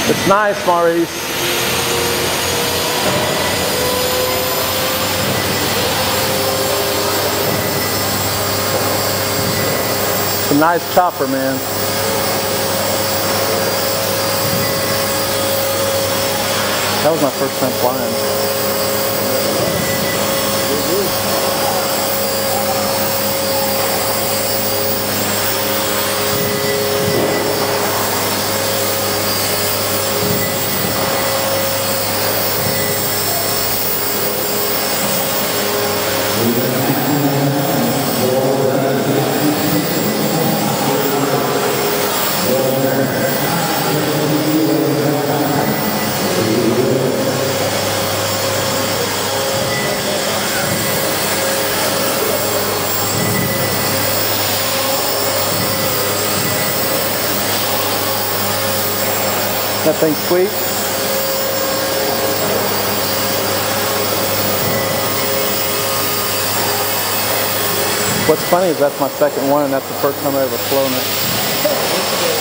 It's nice, Maurice. It's a nice chopper, man. That was my first time flying. That thing's sweet. What's funny is that's my second one, and that's the first time I ever flown it.